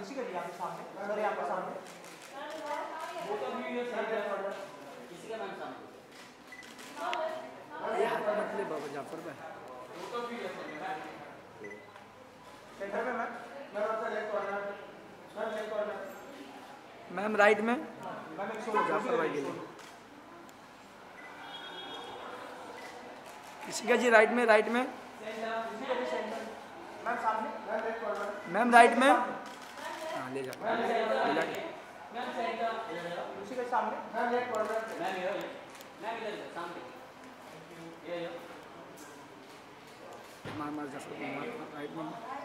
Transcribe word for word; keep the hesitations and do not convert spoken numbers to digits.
इसी के लिए आपके सामने सर यहाँ पे सामने वो तो भी ये सही है इसी का नाम सामने ये हाथ मत ले बाबा जाफर भाई वो तो भी ये सही है सेंटर में मैम मैम आपका left corner ma'am left corner ma'am right में मैम एक सौ जाफर भाई के लिए इसी का जी राइट में राइट में मैम सामने ma'am left corner ma'am right में हाँ ले जा ले जा मैम सेंटर उसी के सामने मैम लेफ्ट कॉर्नर मैम ये मैम इधर सामने ये ये मार मार जाफर मार राइट में